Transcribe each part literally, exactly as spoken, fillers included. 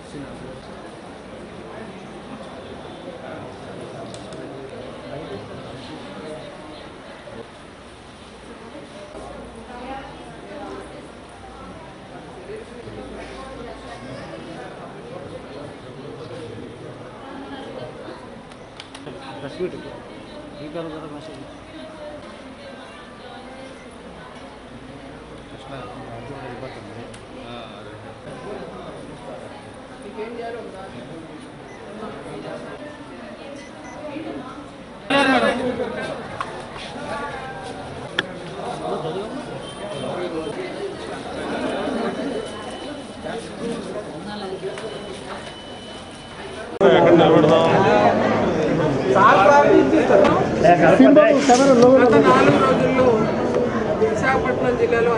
Sweet ये करो जरा भाषा గత నాలుగు రోజుల్లో విశాఖపట్నం జిల్లాలో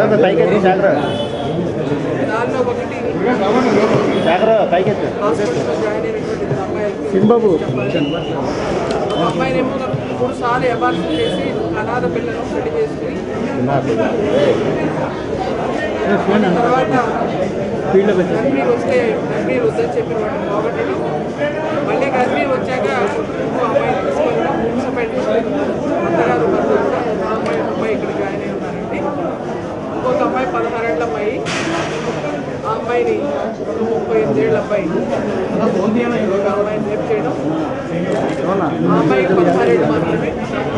దానిలో ఒకటి హాస్పిటల్లో జాయిన్ అయినటువంటి అమ్మాయిలకి అమ్మాయినేమో మూడు సార్లు అబార్షన్ చేసి అనాథ పిల్లలను పెళ్లి చేసుకుని తర్వాత గర్భిణీ వస్తే గర్భిణీ వద్దని చెప్పి వాటిని పోగొట్టడం, మళ్ళీ గర్భిణీ వచ్చాక అమ్మాయిని తీసుకెళ్ళడం, అత్తగారు బంధువులు కూడా అమ్మాయి అమ్మాయి ఇక్కడ జాయిన్ అయి ఉన్నారండి. ఇంకొక అమ్మాయి పదహారేళ్ల అమ్మాయి, ఆ అమ్మాయిని ముప్పై ఎనిమిదేళ్ల అబ్బాయి ఒక అమ్మాయిని రేపు చేయడం, ఆ అమ్మాయికి పదహారేళ్ళు మాత్రమే.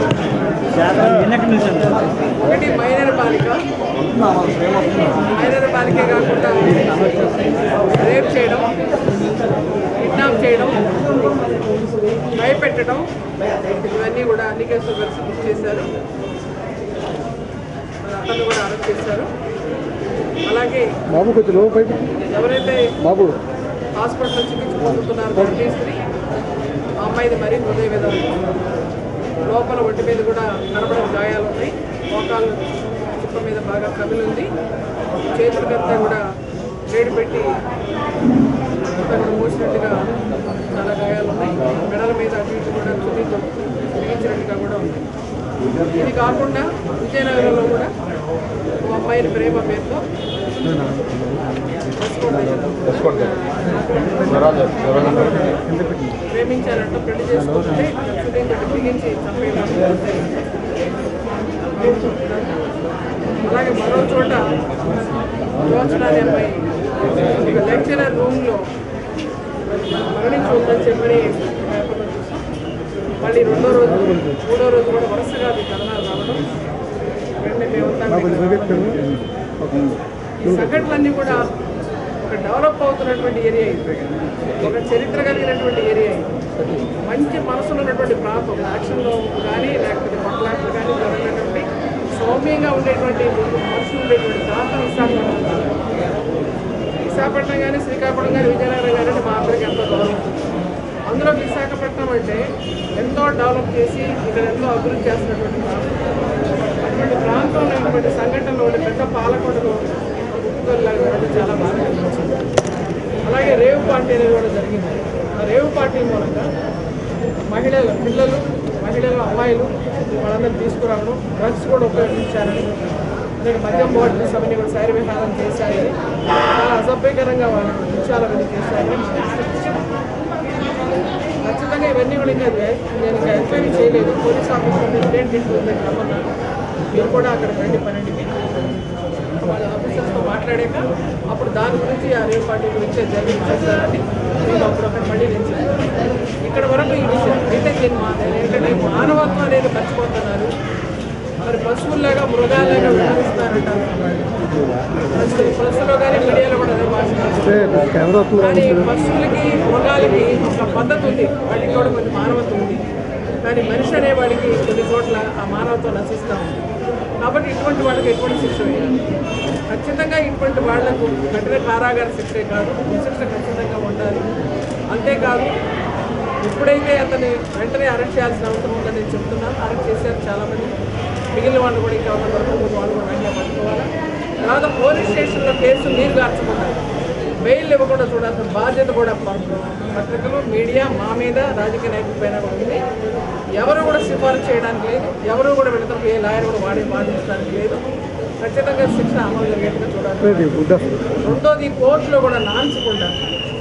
ఒకటి మైనర్ బాలిక, మైనర్ బాలికే కాకుండా రేప్ చేయడం, కిడ్నాప్ చేయడం, భయపెట్టడం, ఇవన్నీ కూడా అన్ని కేసులు కలిసి బుక్ చేశారు. అతను కూడా అరెస్ట్ చేశారు. అలాగే ఎవరైతే బాబు హాస్పిటల్లో చికిత్స పొందుతున్నారో గర్భిణీ ఆ అమ్మాయిది మరీ హృదయ వేదన, లోపల ఒంటి మీద కూడా కనబడని గాయాలు ఉన్నాయి, మోకాలు చిప్ప మీద బాగా కమిలి ఉంది, చేతులకంతా కూడా వేడి పెట్టి అక్కడ మూసినట్టుగా చాలా గాయాలు ఉన్నాయి, మెడల మీద అటు ఇటు కూడా చున్నీతో బిగించినట్టుగా కూడా ఉంది. ఇది కాకుండా విజయనగరంలో కూడా ఓ అమ్మాయిని ప్రేమ పేరుతో ప్రేమించారంట, పెళ్లి చేసుకుంటే చున్నీతో బిగించి చంపేయడం. అలాగే మరో చోట యోచనాని అమ్మాయి ఒక లెక్చరర్ రూమ్లో మరణించి ఉందని చెప్పని పేపర్లో చూసాం. మళ్ళీ రెండో రోజు మూడో రోజు కూడా వరుసగా అది కథనాలు రావడం వెంటనే మేమంతా ఈ సంఘటనలన్నీ కూడా ఒక డెవలప్ అవుతున్నటువంటి ఏరియా ఇది, ఒక చరిత్ర కలిగినటువంటి ఏరియా ఇది, మంచి మనసులో ఉన్నటువంటి ప్రాంతం, యాక్షన్లో కానీ లేకపోతే కొట్లాట్లు కానీ జరగనటువంటి సౌమ్యంగా ఉండేటువంటి మనుషులు ఉండేటువంటి ప్రాంతం విశాఖపట్నం. విశాఖపట్నం కానీ శ్రీకాకుళం కానీ విజయనగరం కానీ మా అందరికి ఎంతో గౌరవం. అందులో విశాఖపట్నం అంటే ఎంతో డెవలప్ చేసి ఇక్కడ ఎంతో అభివృద్ధి చేస్తున్నటువంటి ప్రాంతం. అటువంటి ప్రాంతంలో ఉన్నటువంటి సంఘటనలో ఉండే పెద్ద పాలకొండలో గుర్తులాగా చాలా బాగా అనిపించింది. అలాగే రేవు పార్టీ అనేది కూడా జరిగింది. ఆ రేవు పార్టీ మూలంగా మహిళలు పిల్లలు మహిళలు అమ్మాయిలు వాళ్ళందరూ తీసుకురావడం, డ్రగ్స్ కూడా ఉపయోగించారని, అలాగే మద్యం బాటిల్స్ అవన్నీ కూడా శైర విహారం చేశారని, చాలా అసభ్యకరంగా వాళ్ళు విషయాలు చేశారని. ఖచ్చితంగా ఇవన్నీ కూడా ఇంకా నేను ఇంకా ఎంక్వైరీ చేయలేదు. పోలీస్ ఆఫీసర్ ప్రెసిడెంట్ ఇంటి రమ్మన్నాను, మీరు కూడా అక్కడ రండి పన్నెండుకి వాళ్ళ ఆఫీసర్స్తో మాట్లాడాక అప్పుడు దాని గురించి ఆ రేవు పార్టీ గురించి జరిగి చేస్తారని మేము అప్పుడు అక్కడ మళ్ళీ నుంచి ఇక్కడ వరకు ఈ విషయం అయితే నేను ఏంటంటే మానవత్వం అనేది మర్చిపోతున్నారు. మరి పశువుల్లాగా మృగాలాగా వ్యవహరిస్తారంటారు. ప్రస్తులో కానీ మీడియాలో కూడా అదే భాష. కానీ పశువులకి మృగాలకి ఒక పద్ధతి ఉంది, వాటికి కూడా కొంచెం మానవత్వం ఉంది. కానీ మనిషి అనేవాడికి కొన్ని చోట్ల ఆ మానవత్వం నశిస్తూ ఉంది. కాబట్టి ఇటువంటి వాళ్ళకి ఎటువంటి శిక్ష వేయాలి. ఖచ్చితంగా ఇటువంటి వాళ్లకు కఠిన కారాగార శిక్షే కాదు, శిక్ష ఖచ్చితంగా ఉండాలి. అంతేకాదు ఎప్పుడైతే అతన్ని వెంటనే అరెస్ట్ చేయాల్సిన అవసరం ఉందని నేను చెప్తున్నాను. అరెస్ట్ చేశారు చాలామంది, మిగిలిన వాళ్ళు కూడా ఇంకా ఉన్న వరకు వాళ్ళు కూడా వెంటనే పట్టుకోవాలి. తర్వాత పోలీస్ స్టేషన్లో కేసు నీరు గార్చకుండా బెయిల్ ఇవ్వకుండా చూడాల్సిన బాధ్యత కూడా పత్రికలు మీడియా మా మీద రాజకీయ నాయకుల పైన కూడా ఉంది. ఎవరు కూడా సిఫారసు చేయడానికి లేదు, ఎవరు కూడా వెళతాం ఏ లాయర్ కూడా వాడి వాదించడానికి లేదు. ఖచ్చితంగా శిక్ష అమలు జరిగేట్టుగా చూడాలి. రెండోది కోర్టులో కూడా నాన్చకుండా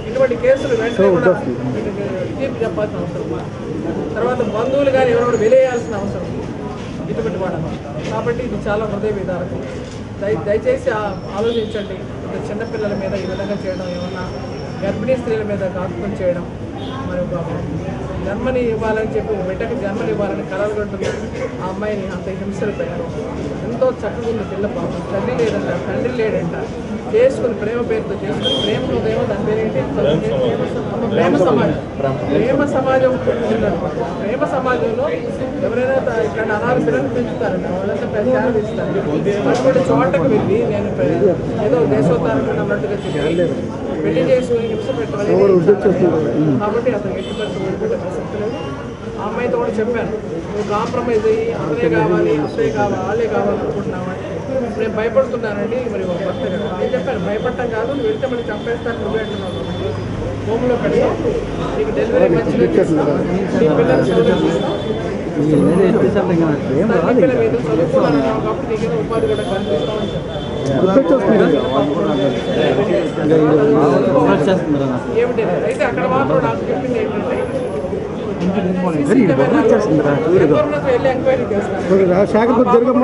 ఇటువంటి కేసులు వెంటనే కూడా తీర్పు చెప్పాల్సిన అవసరం. తర్వాత బంధువులు కానీ ఎవరెవరు వెలేయాల్సిన అవసరం ఇటువంటి వాడు. కాబట్టి ఇది చాలా హృదయ విదారకం. దయ దయచేసి ఆలోచించండి. చిన్నపిల్లల మీద ఈ విధంగా చేయడం, ఏమన్నా గర్భిణీ స్త్రీల మీద ఘాతుకం చేయడం, మరి ఒక జన్మని ఇవ్వాలని చెప్పి బిడ్డకి జన్మని ఇవ్వాలని కలలు కంటున్న ఆ అమ్మాయిని అంత హింసలు పెట్టడం. ఎంతో చక్కగా ఉంది పిల్ల పాపం. తల్లి లేదంట, తండ్రి లేడంట, చేసుకుని ప్రేమ పేరుతో చేసుకుని ప్రేమ హృదయం దాని పేరేంటి ప్రేమ సమాజం. ప్రేమ సమాజం ఉందన్నమాట. ప్రేమ సమాజంలో ఎవరైనా ఇట్లాంటి అనాథ పిల్లలు పెంచుతారంట, వాళ్ళంతా ప్రచారం ఇస్తారు. అటువంటి చోటకు వెళ్ళి నేను ఏదో దేశోద్ధారణ అన్నట్టుగా చెప్పి పెళ్లి చేసుకుని హింస పెట్టాలి. కాబట్టి అతను ఎట్టి పరిస్థితి వదిలిపెట్టే ప్రసక్తి లేదు. ఆ అమ్మాయితో కూడా చెప్పాను, నువ్వు కాంప్రమైజ్ అయ్యి అతనే కావాలి అతనే కావాలి వాళ్ళే కావాలనుకుంటున్నామని. నేను భయపడుతున్నానండి మరి ఒక భర్త కదా. నేను చెప్పాను భయపడటం కాదు, నువ్వు వెళ్తే మళ్ళీ చంపేస్తాను నువ్వే అంటున్నావు. హోమ్లో పెడతాం, నీకు డెలివరీ మంచిగా చేస్తాం, నీ పిల్లలు చదువుకుంటాం, పిల్లల మీద చదువుకున్నాను కాబట్టి నీకేదో ఉపాధి కూడా కల్పిస్తామని చెప్పాను. ఏమిటి అయితే అక్కడ మాత్రం నాకు చెప్పింది ఏంటంటే వెళ్ళి ఎంక్వైరీ చేస్తాను.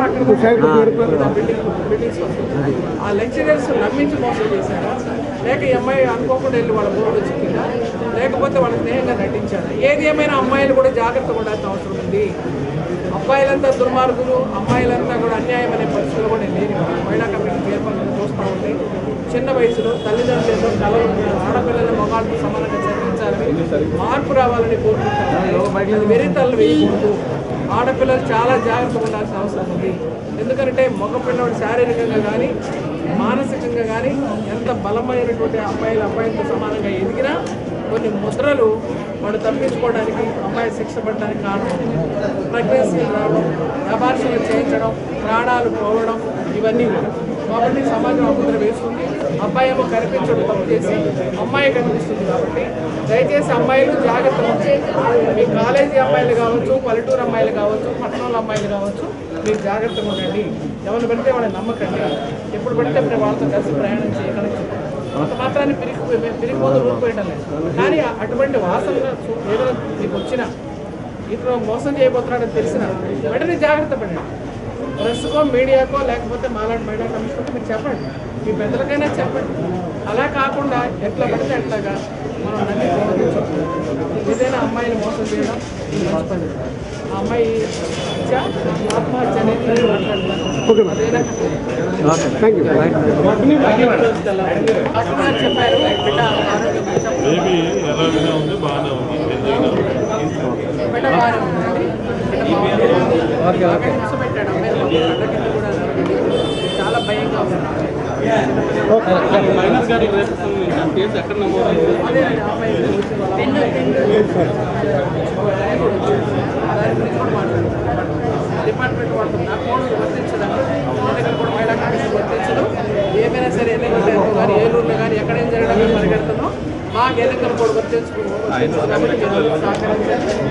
ఆ లెక్చరర్స్ నమ్మించి మోసం చేశారు, లేక ఈ అమ్మాయి అనుకోకుండా వెళ్ళి వాళ్ళ బోర్డు వచ్చిందా, లేకపోతే వాళ్ళ స్నేహంగా నటించారు. ఏది ఏమైనా అమ్మాయిలు కూడా జాగ్రత్త పడాల్సిన అవసరం ఉంది. అబ్బాయిలంతా దుర్మార్గులు, అమ్మాయిలంతా కూడా అన్యాయం అనే పరిస్థితులు కూడా లేని మహిళా కమిటీ చైర్మన్ చూస్తూ ఉంటే చిన్న వయసులో తల్లిదండ్రులతో కలలు ఆడపిల్లల మొగాళ్ళతో సమానంగా చర్చించాలని మార్పు రావాలని కోరుకుంటారు. వెరితల్లు వేయకూడదు. ఆడపిల్లలు చాలా జాగ్రత్తగా ఉండాల్సిన అవసరం ఉంది. ఎందుకంటే మగ పిల్లవాడు శారీరకంగా కానీ మానసికంగా కానీ ఎంత బలమైనటువంటి అబ్బాయిలు అబ్బాయిలతో సమానంగా ఎదిగినా కొన్ని ముద్రలు వాడు తప్పించుకోవడానికి అమ్మాయి శిక్ష పడడానికి కారణం. ప్రెగ్నెన్సీలు రావడం, అబార్షన్లు చేయించడం, ప్రాణాలు పోవడం, ఇవన్నీ కాబట్టి సమాజం ఆ ముద్ర వేస్తుంది. అబ్బాయి ఏమో కనిపించడం తప్పు చేసి అమ్మాయి కనిపిస్తుంది. కాబట్టి దయచేసి అమ్మాయిలు జాగ్రత్త ఉంచి, మీ కాలేజీ అమ్మాయిలు కావచ్చు, పల్లెటూరు అమ్మాయిలు కావచ్చు, పట్టణంలో అమ్మాయిలు కావచ్చు, మీరు జాగ్రత్తగా ఉండండి. ఎవరిని పడితే వాళ్ళని నమ్మకండి. ఎప్పుడు పడితే అప్పుడు వాళ్ళతో కలిసి ప్రయాణం చేయకండి. అంత మాత్రాన్ని పిరికి పిరిగిపోతూ ఊరిపోయటం లేదు. కానీ అటువంటి వాసన ఏదో మీకు వచ్చినా ఇతను మోసం చేయబోతున్నాడని తెలిసిన వెంటనే జాగ్రత్త పడండి. ప్రెస్కో మీడియాకో లేకపోతే మాలాంటి మీడియా కమిషన్తో మీరు చెప్పండి, మీ పెద్దలకైనా చెప్పండి. అలా కాకుండా ఎట్లా పడితే అట్లాగా మనం నన్ను ఏదైనా అమ్మాయిని మోసం చేయడం మంచి పని. ఆ అమ్మాయి ఆత్మహత్య అనేది అదైనా చెప్పారు బిడ్డ ఆరోగ్యం బిడ్డ బాగానే ఉందండి. హింస పెట్టాడు అమ్మాయి కళ్ళ కింద కూడా చాలా భయంగా ఉంది. అదేనండి అమ్మాయి దాని గురించి కూడా మాట్లాడుతున్నాను. డిపార్ట్మెంట్ వాళ్ళు నా కోడ్ వర్తించదండి. నా దగ్గర కూడా మహిళా కమిషన్ వర్తించదు. ఏమైనా సరే ఎన్నికల్లో కానీ ఏలూరులో కానీ ఎక్కడైనా జరగడం పరిగెడుతున్నాం. మాకు ఎన్నికల కోడ్ వర్తించుకుంటాం కాబట్టి సహకరించాలి.